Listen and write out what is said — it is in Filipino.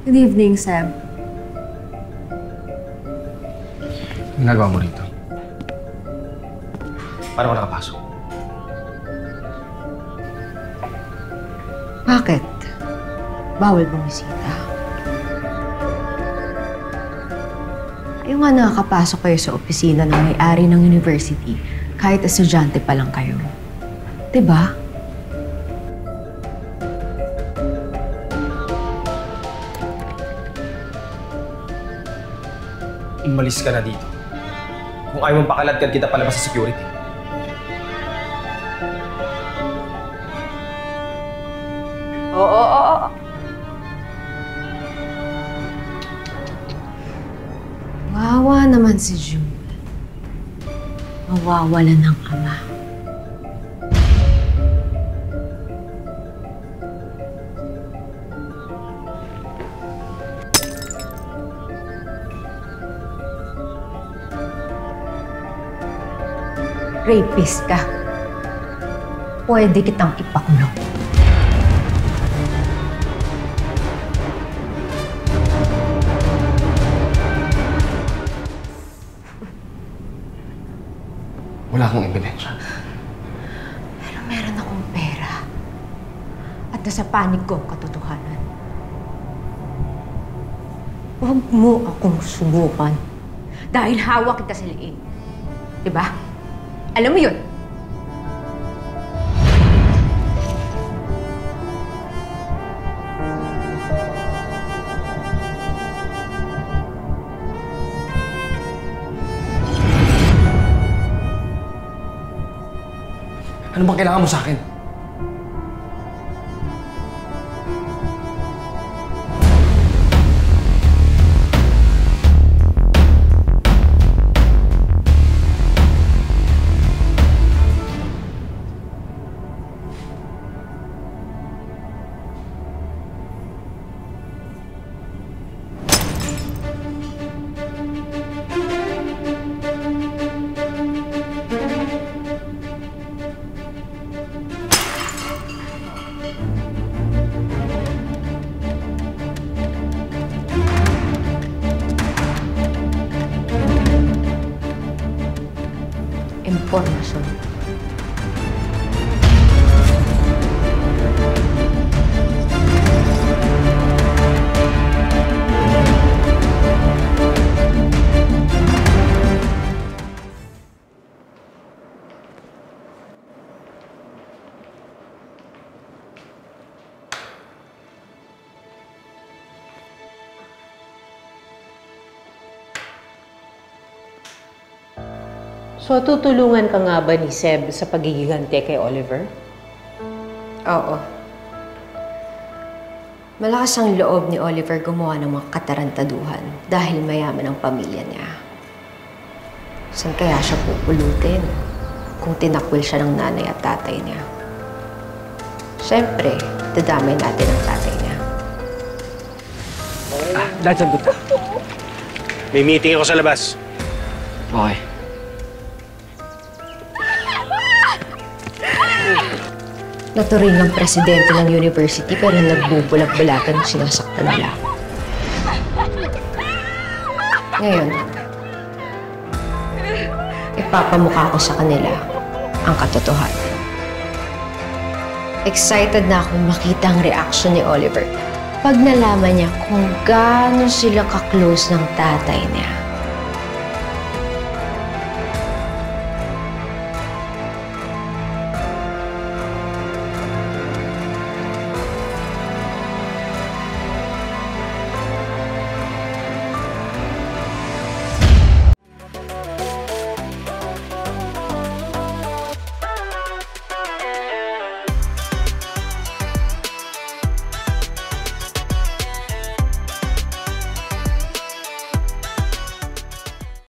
Good evening, Seb. Ginagawa mo rito? Paano ka nakapasok? Bakit? Bawal bumisita? Ayaw nga nakakapasok kayo sa opisina ng may-ari ng university kahit estudyante pa lang kayo. Diba? Umalis ka na dito. Kung ayaw mong pakaladkad kita palabas sa security. Oo. Wawa naman si June. Mawawala ng ama. Rapist ka. Pwede kitang ipakulong. Wala kang ebidensya. Pero meron akong pera. At nasa panig ko katotohanan. Huwag mo akong subukan. Dahil hawak kita sa liig. Diba? Alam mo yun? Ano bang kailangan mo sa akin? Impormasyon. So, tutulungan ka nga ba ni Seb sa pagigigante kay Oliver? Oo. Malakas ang loob ni Oliver gumawa ng mga katarantaduhan dahil mayaman ang pamilya niya. Saan kaya siya pupulutin kung tinakwil siya ng nanay at tatay niya? Siyempre, dadamay natin ang tatay niya. Dad, saan punta? May meeting ako sa labas. Okay. Naturing ang presidente ng university pero nagbubulag-bulagan at sinasaktan nila. Ngayon, ipapamukha ko sa kanila ang katotohanan. Excited na akong makita ang reaction ni Oliver pag nalaman niya kung gaano sila ka-close ng tatay niya.